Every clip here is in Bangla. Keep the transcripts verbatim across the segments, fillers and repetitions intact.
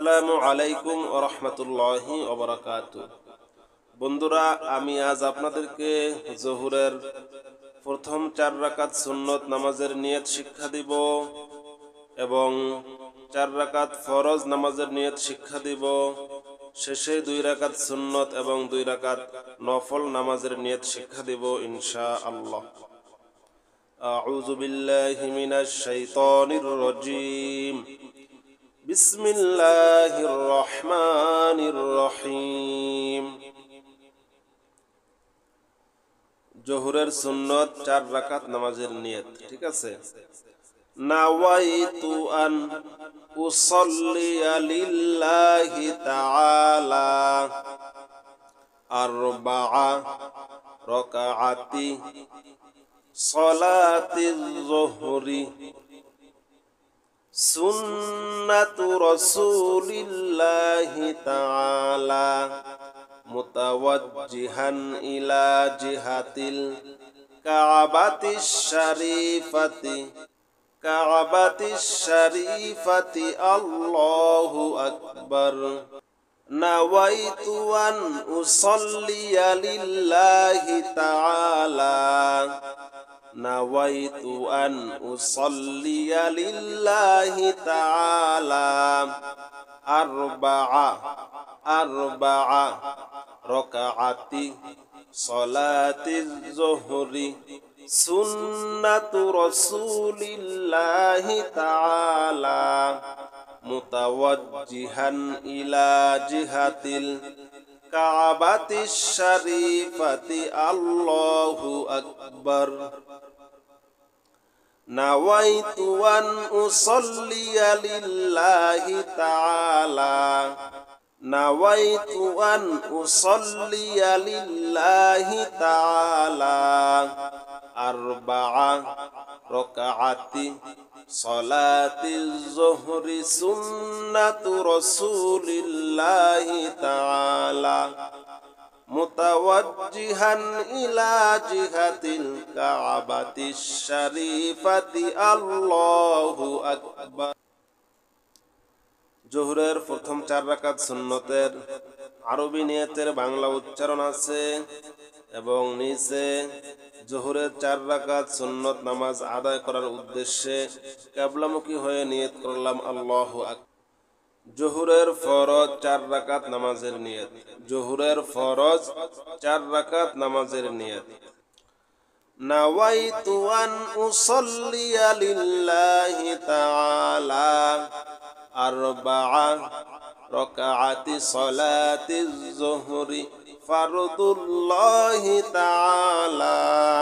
আসসালামু আলাইকুম ওয়া রাহমাতুল্লাহি ওয়া বারাকাতুহু। বন্ধুরা, আমি আজ আপনাদেরকে জোহরের প্রথম চার রাকাত সুন্নত নামাজের নিয়ত শিক্ষা দিব এবং চার রাকাত ফরজ নামাজের নিয়ত শিক্ষা দিব। শেষে দুই রাকাত সুন্নত এবং দুই রাকাত নফল নামাজের নিয়ত শিক্ষা দিব ইনশাআল্লাহ। আউযু বিল্লাহি মিনাশ শাইতানির রাজীম। বিসমিল্লাহির রহমানির রহিম। জোহরের সুন্নত চার রাকাত নামাজের নিয়ত, ঠিক আছে? নাওয়াইতু আন উসাল্লিয়া লিল্লাহি তাআলা আরবা'a রাকাআতি সালাতিজ যুহরি সুন্নাতু রাসূলিল্লাহি তাআলা মুতাওয়াজ্জিহান ইলা জিহাতিল কাবাতিশ শরীফাতি কাবাতিশ শরীফাতি আল্লাহু আকবার। নাওয়াইতু আন উসাল্লিয়া লিল্লাহি তাআলা নাওয়াইতু আন উসাল্লিয়া লিল্লাহি তাআলা আরবা'a আরবা'a রাকাআতি সালাতিজ যুহরি সুন্নাতু রাসূলিল্লাহি তাআলা মুতাওয়াজ্জিহান ইলা জিহাতিল কাবাতিশ শরীফাতি আল্লাহু আকবার। নাওয়াইতু আন উসাল্লিয়া লিল্লাহি তাআলা নাওয়াইতু আন উসাল্লিয়া লিল্লাহি তাআলা আরবা'a রাকাআতি সালাতিজ যুহরি সুন্নাতু রাসূলিল্লাহি তাআলা মুতাওয়াজ্জিহান ইলা জিহাতিল কাবাতিশ শরীফাতি আল্লাহু আকবার। জোহরের প্রথম চার রাকাত সুন্নতের আরবি নিয়তের বাংলা উচ্চারণ আছে এবং নিচে জোহরের চার রাকাত সুন্নত নামাজ আদায় করার উদ্দেশ্যে কিবলামুখী হয়ে নিয়ত করলাম আল্লাহু আকবার। জোহরের ফরজ চার রাকাত নামাজের নিয়ত। জোহরের ফরজ চার রাকাত নামাজের নিয়ত। নাওয়াইতু আন উসাল্লিয়া লিল্লাহি তাআলা আরবা'a রাকাআতি সালাতিজ যুহরি ফারদুল্লাহি তাআলা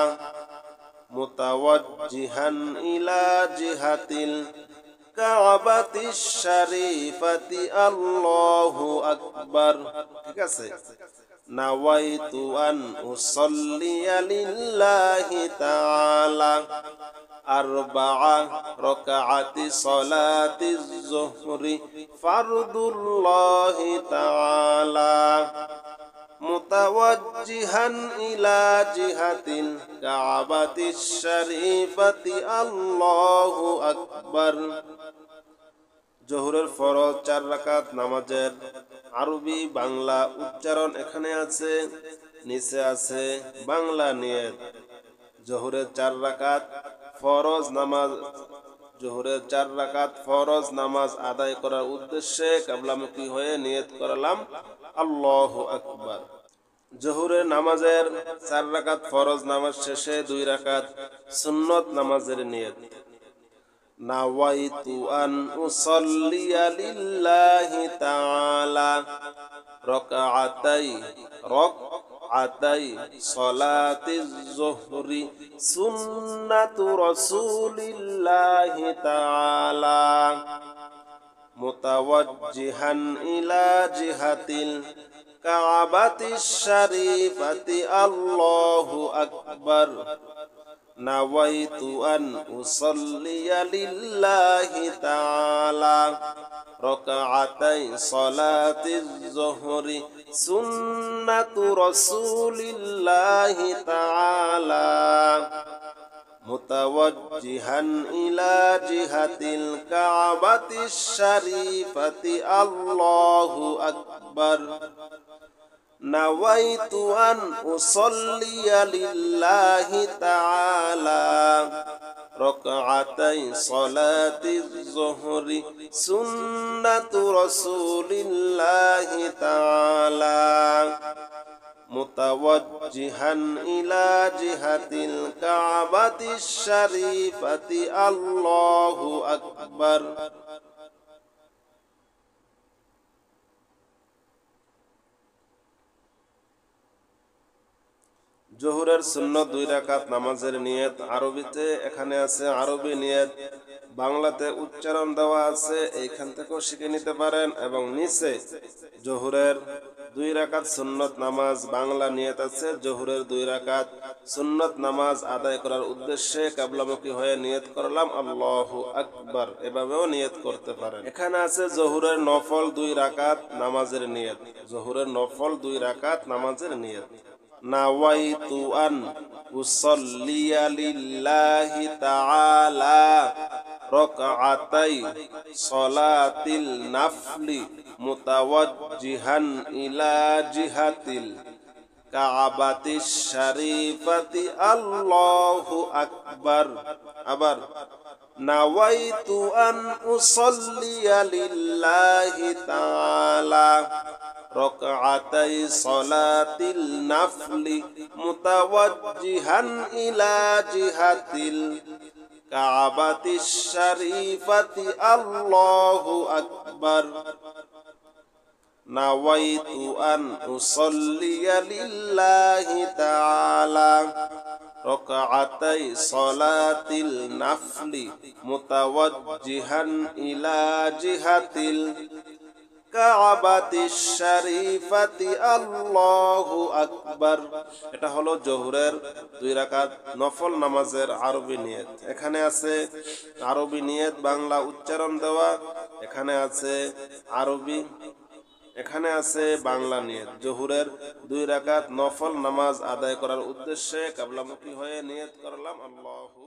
মুতাওয়াজ্জিহান ইলা জিহাতিল কাবাতিশ শরীফাতি আল্লাহু আকবার। ঠিক আছে? নাওয়াইতু আন উসাল্লিয়া লিল্লাহি তাআলা আরবা'a রাকাআতি সালাতিজ যুহরি ফারদুল্লাহি তাআলা মুতাওয়াজ্জিহান ইলা জিহাতিল কাবাতিশ শরীফাতি আল্লাহু আকবার। জোহরের ফরজ চার রাকাত নামাজের আরবি বাংলা উচ্চারণ এখানে আছে, নিচে আছে বাংলা নিয়ত। জোহরের চার রাকাত ফরজ নামাজ জোহরের চার রাকাত ফরজ নামাজ আদায় করার উদ্দেশ্যে কিবলামুখী হয়ে নিয়ত করলাম আল্লাহু আকবার। জোহরের নামাজের চার রাকাত ফরজ নামাজ শেষে দুই রাকাত সুন্নত নামাজের নিয়ত। নাওয়াইতু আন উসাল্লিয়া লিল্লাহি তাআলা রাকাআতাই রাকাআতাই সালাতিজ যুহরি সুন্নাতু রাসূলিল্লাহি তাআলা মুতাওয়াজ্জিহান ইলা জিহাতিল কাবাতিশ শরীফাতি আল্লাহু আকবার। নাওয়াইতু আন উসাল্লিয়া লিল্লাহি তাআলা রাকাআতাই সালাতিজ যুহরি সুন্নাতু রাসূলিল্লাহি তাআলা মুতাওয়াজ্জিহান ইলা জিহাতিল কাবাতিশ শরীফাতি আল্লাহু আকবার। নাওয়াইতু আন উসাল্লিয়া লিল্লাহি তাআলা রাকআতাই সালাতিজ যুহরি সুন্নাতু রাসূলিল্লাহি তাআলা মুতাওয়াজ্জিহান ইলা জিহাতিল কাবাতিশ শরীফাতি আল্লাহু আকবার। জোহরের সুন্নত দুই রাকাত নামাজের নিয়ত আরবিতে এখানে আছে, আরবি নিয়ত বাংলাতে উচ্চারণ দেওয়া আছে, এইখান থেকেও শিখে নিতে পারেন। এবং নিচে জোহরের দুই রাকাত সুন্নত নামাজ বাংলা নিয়ত আছে। জোহরের দুই রাকাত সুন্নত নামাজ আদায় করার উদ্দেশ্যে কিবলামুখী হয়ে নিয়ত করলাম আল্লাহু আকবার, এভাবেও নিয়ত করতে পারেন। এখানে আছে জোহরের নফল দুই রাকাত নামাজের নিয়ত। জোহরের নফল দুই রাকাত নামাজের নিয়ত। নাওয়াইতু আন উসাল্লিয়া লিল্লাহি তাআলা রাকআতাই সালাতিল নাফলি মুতাওয়াজ্জিহান ইলা জিহাতিল কাবাতিশ শরীফাতি আল্লাহু আকবার। আবার নাওয়াইতু আন উসাল্লিয়া লিল্লাহি তাআলা রাকআতাই সালাতিল নাফলি মুতাওয়াজ্জিহান ইলা জিহাতিল কাবাতিশ শরীফাতি আল্লাহু আকবার। নাওয়াইতু আন উসাল্লিয়া লিল্লাহি তাআলা রাকআতাই সালাতিল নাফলি মুতাওয়াজ্জিহান ইলা জিহাতিল কাবাতিশ শরীফাতি আল্লাহু আকবার। এটা হলো জোহরের দুই রাকাত নফল নামাজের আরবি নিয়ত। এখানে আছে আরবি নিয়ত বাংলা উচ্চারণ দেওয়া, এখানে আছে আরবি, এখানে আছে বাংলা নিয়ত। জোহরের দুই রাকাত নফল নামাজ আদায় করার উদ্দেশ্যে কিবলামুখী হয়ে নিয়ত করলাম আল্লাহু